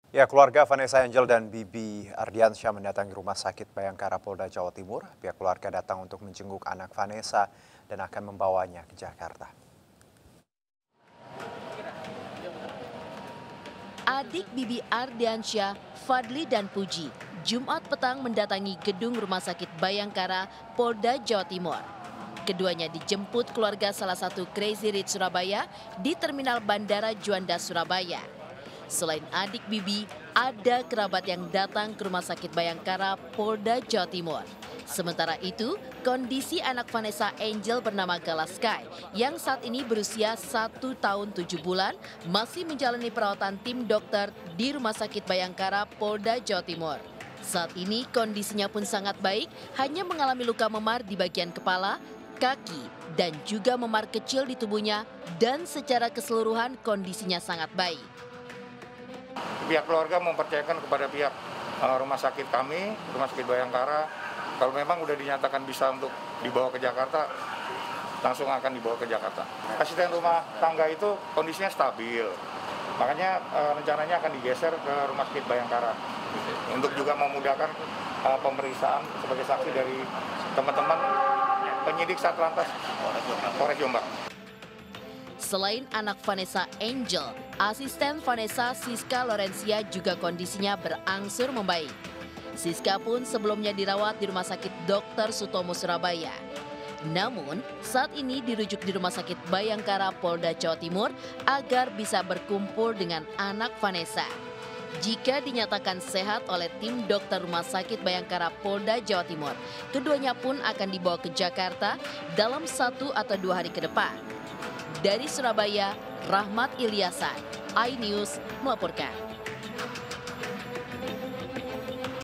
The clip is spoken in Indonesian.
Ya, keluarga Vanessa Angel dan Bibi Ardiansyah mendatangi Rumah Sakit Bayangkara Polda Jawa Timur. Pihak keluarga datang untuk menjenguk anak Vanessa dan akan membawanya ke Jakarta. Adik Bibi Ardiansyah, Fadli dan Puji, Jumat petang mendatangi gedung Rumah Sakit Bayangkara, Polda Jawa Timur. Keduanya dijemput keluarga salah satu Crazy Rich Surabaya di Terminal Bandara Juanda, Surabaya. Selain adik Bibi, ada kerabat yang datang ke Rumah Sakit Bayangkara, Polda Jawa Timur. Sementara itu, kondisi anak Vanessa Angel bernama Gala Sky yang saat ini berusia 1 tahun 7 bulan masih menjalani perawatan tim dokter di Rumah Sakit Bayangkara, Polda Jawa Timur. Saat ini kondisinya pun sangat baik, hanya mengalami luka memar di bagian kepala, kaki, dan juga memar kecil di tubuhnya, dan secara keseluruhan kondisinya sangat baik. Pihak keluarga mempercayakan kepada pihak rumah sakit kami, Rumah Sakit Bayangkara, kalau memang sudah dinyatakan bisa untuk dibawa ke Jakarta, langsung akan dibawa ke Jakarta. Asisten rumah tangga itu kondisinya stabil, makanya rencananya akan digeser ke Rumah Sakit Bayangkara untuk juga memudahkan pemeriksaan sebagai saksi dari teman-teman penyidik Satlantas Polres Jombang. Selain anak Vanessa Angel, asisten Vanessa Siska Lorencia juga kondisinya berangsur membaik. Siska pun sebelumnya dirawat di Rumah Sakit Dr. Sutomo Surabaya. Namun, saat ini dirujuk di Rumah Sakit Bayangkara Polda Jawa Timur agar bisa berkumpul dengan anak Vanessa. Jika dinyatakan sehat oleh tim dokter Rumah Sakit Bayangkara Polda Jawa Timur, keduanya pun akan dibawa ke Jakarta dalam 1 atau 2 hari ke depan. Dari Surabaya, Rahmat Ilyasan, iNews melaporkan.